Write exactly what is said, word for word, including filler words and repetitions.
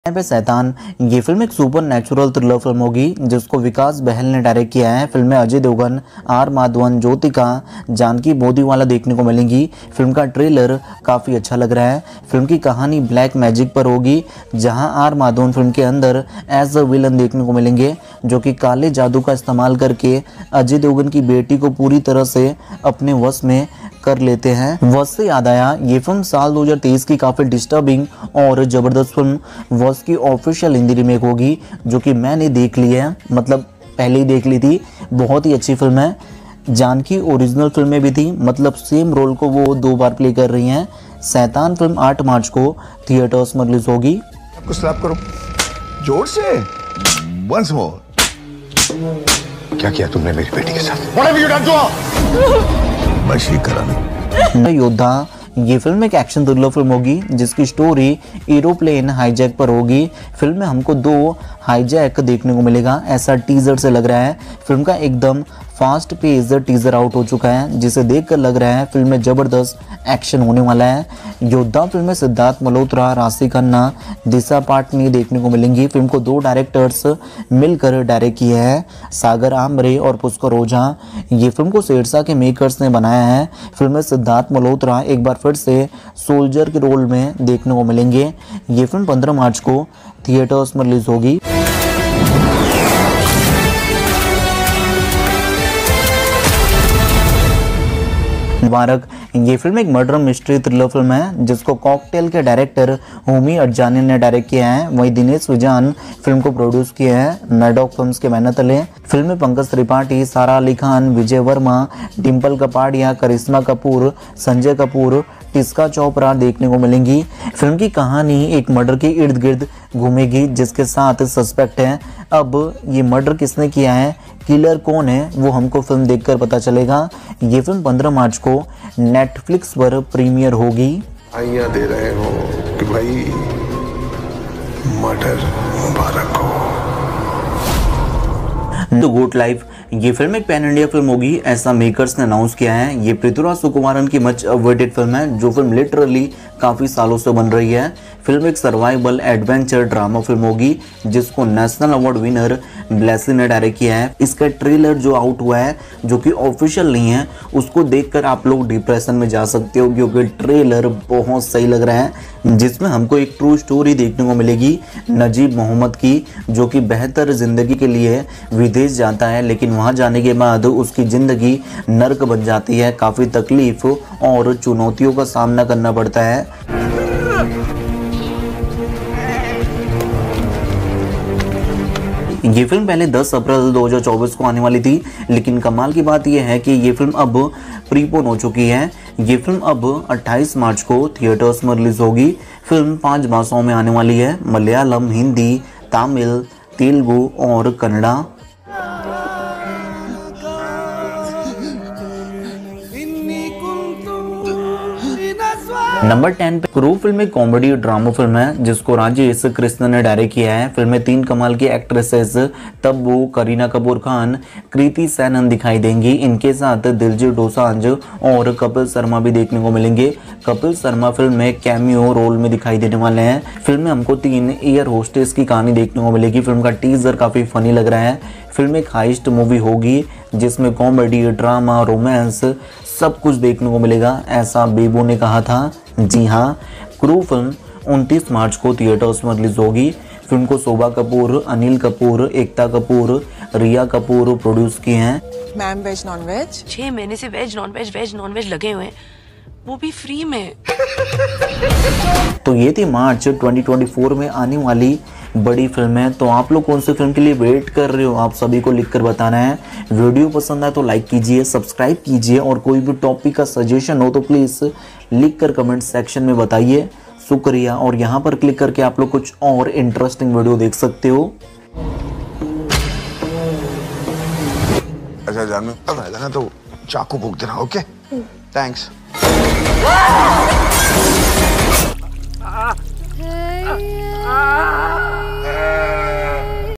पे शैतान। ये फिल्म एक सुपर नेचुरल थ्रिलर फिल्म होगी जिसको विकास बहल ने डायरेक्ट किया है। फिल्म में अजय देवगन, आर माधवन, ज्योतिका, जानकी बोदीवाला देखने को मिलेंगी। फिल्म का ट्रेलर काफ़ी अच्छा लग रहा है। फिल्म की कहानी ब्लैक मैजिक पर होगी, जहां आर माधवन फिल्म के अंदर एज अ विलन देखने को मिलेंगे, जो कि काले जादू का इस्तेमाल करके अजय देवगन की बेटी को पूरी तरह से अपने वश में कर लेते हैं। वश से याद आया, ये फिल्म साल दो हज़ार तेईस की काफ़ी डिस्टर्बिंग और ज़बरदस्त फिल्म वश की ऑफिशियल हिंदी रीमेक होगी, जो कि मैंने देख ली है, मतलब पहले ही देख ली थी। बहुत ही अच्छी फिल्म है। जानकी ओरिजिनल फिल्म में भी थी, मतलब सेम रोल को वो दो बार प्ले कर रही हैं। शैतान फिल्म आठ मार्च को थिएटर्स में रिलीज होगी। आपको स्लैप करो जोर से। Once more. क्या किया तुमने मेरी बेटी के साथ? What have you done to her? वशीकरण। योद्धा। ये फिल्म एक एक्शन थ्रिलर फिल्म होगी जिसकी स्टोरी एरोप्लेन हाईजैक पर होगी। फिल्म में हमको दो हाईजैक देखने को मिलेगा, ऐसा टीजर से लग रहा है। फिल्म का एकदम फास्ट पेज टीजर आउट हो चुका है, जिसे देखकर लग रहा है फिल्म में जबरदस्त एक्शन होने वाला है। योद्धा फिल्म में सिद्धार्थ मल्होत्रा, राशि खन्ना, दिशा पाटनी देखने को मिलेंगी। फिल्म को दो डायरेक्टर्स मिलकर डायरेक्ट किए हैं, सागर आमरे और पुष्कर ओझा। ये फिल्म को शेरशाह के मेकर्स ने बनाया है। फिल्म में सिद्धार्थ मल्होत्रा एक बार फिर से सोल्जर के रोल में देखने को मिलेंगे। ये फिल्म पंद्रह मार्च को थिएटर्स में रिलीज होगी। मुबारक। ये फिल्म एक मर्डर मिस्ट्री थ्रिलर फिल्म है जिसको कॉकटेल के डायरेक्टर होमी अडजानी ने डायरेक्ट किया है। वहीं दिनेश विजान फिल्म को प्रोड्यूस किए हैं मैडॉक फिल्म्स के बैनर तले। फिल्म में पंकज त्रिपाठी, सारा अली खान, विजय वर्मा, डिम्पल कपाड़िया, करिश्मा कपूर, संजय कपूर, टिस्का चोपड़ा देखने को मिलेंगी। फिल्म की कहानी एक मर्डर के इर्द गिर्द घूमेगी, जिसके साथ सस्पेक्ट है। अब ये मर्डर किसने किया है, किलर कौन है, वो हमको फिल्म देखकर पता चलेगा। ये फिल्म पंद्रह मार्च को नेटफ्लिक्स पर प्रीमियर होगी। आइया दे रहे हो कि भाई मर्डर मुबारक हो। The good life. ये फिल्म एक पैन इंडिया फिल्म होगी, ऐसा मेकर्स ने अनाउंस किया है। ये पृथ्वीराज सुकुमारन की मच अवेटेड फिल्म है, जो फिल्म लिटरली काफ़ी सालों से बन रही है। फिल्म एक सर्वाइवल एडवेंचर ड्रामा फिल्म होगी जिसको नेशनल अवार्ड विनर ब्लेसी ने डायरेक्ट किया है। इसका ट्रेलर जो आउट हुआ है, जो कि ऑफिशियल नहीं है, उसको देखकर आप लोग डिप्रेशन में जा सकते हो, क्योंकि ट्रेलर बहुत सही लग रहा है, जिसमें हमको एक ट्रू स्टोरी देखने को मिलेगी नजीब मोहम्मद की, जो कि बेहतर ज़िंदगी के लिए विदेश जाता है, लेकिन वहाँ जाने के बाद उसकी ज़िंदगी नर्क बन जाती है। काफ़ी तकलीफ और चुनौतियों का सामना करना पड़ता है। ये फिल्म पहले दस अप्रैल दो हज़ार चौबीस को आने वाली थी, लेकिन कमाल की बात यह है कि ये फिल्म अब प्रीपोन हो चुकी है। ये फिल्म अब अट्ठाईस मार्च को थिएटर्स में रिलीज होगी। फिल्म पांच भाषाओं में आने वाली है, मलयालम, हिंदी, तमिल, तेलुगु और कन्नड़ा। नंबर टेन पे क्रू फिल्म एक कॉमेडी ड्रामा फिल्म है जिसको राजेश कृष्ण ने डायरेक्ट किया है। फिल्म में तीन कमाल की एक्ट्रेसेस तब्बू, करीना कपूर खान, कृति सैनन दिखाई देंगी। इनके साथ दिलजीत दोसांझ और कपिल शर्मा भी देखने को मिलेंगे। कपिल शर्मा फिल्म में कैमियो रोल में दिखाई देने वाले हैं। फिल्म में हमको तीन एयर होस्टेस की कहानी देखने को मिलेगी। फिल्म का टीजर काफ़ी फनी लग रहा है। फिल्म एक हाइस्ट मूवी होगी जिसमें कॉमेडी, ड्रामा, रोमांस सब कुछ देखने को मिलेगा, ऐसा बेबू ने कहा था। जी हाँ, क्रू फिल्म उनतीस मार्च को थिएटर्स में रिलीज होगी। फिल्म को शोभा कपूर, अनिल कपूर, एकता कपूर, रिया कपूर प्रोड्यूस किए हैं। Ma'am veg non veg? छह महीने से veg non veg veg non veg लगे हुए हैं, वो भी फ्री में। तो ये थी मार्च दो हज़ार चौबीस में आने वाली बड़ी फिल्म है। तो आप लोग कौन सी फिल्म के लिए वेट कर रहे हो, आप सभी को लिखकर बताना है। वीडियो पसंद आए तो लाइक कीजिए, सब्सक्राइब कीजिए, और कोई भी टॉपिक का सजेशन हो तो प्लीज़ लिखकर कमेंट सेक्शन में बताइए। शुक्रिया। और यहाँ पर क्लिक करके आप लोग कुछ और इंटरेस्टिंग वीडियो देख सकते हो। अच्छा जानू, अब आएगा ना तो चाकू भूख देना। Okay, thanks. Ah!